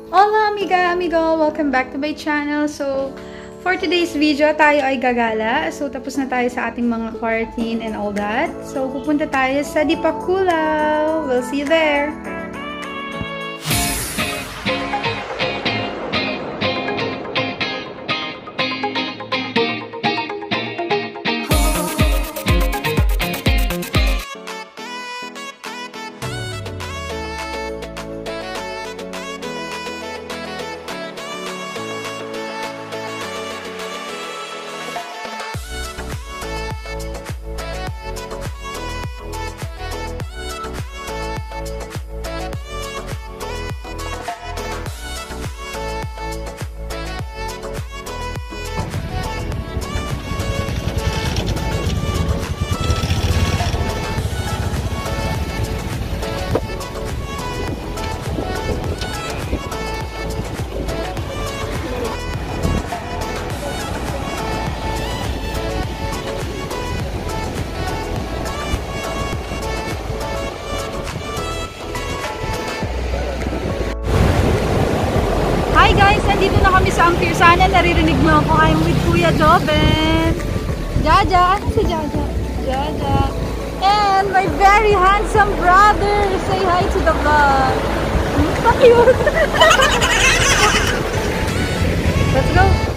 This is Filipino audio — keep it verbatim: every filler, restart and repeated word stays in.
Hola amiga, amigo! Welcome back to my channel. So, for today's video, tayo ay gagala. So, tapos na tayo sa ating mga quarantine and all that. So, pupunta tayo sa Dipaculao. We'll see you there! Hi guys! Nandito na kami sa Ampere. Sana naririnig mo ako. I'm with Kuya Joven. Jaja! Si Jaja. Jaja. And my very handsome brother. Say hi to the vlog. So cute! Let's go!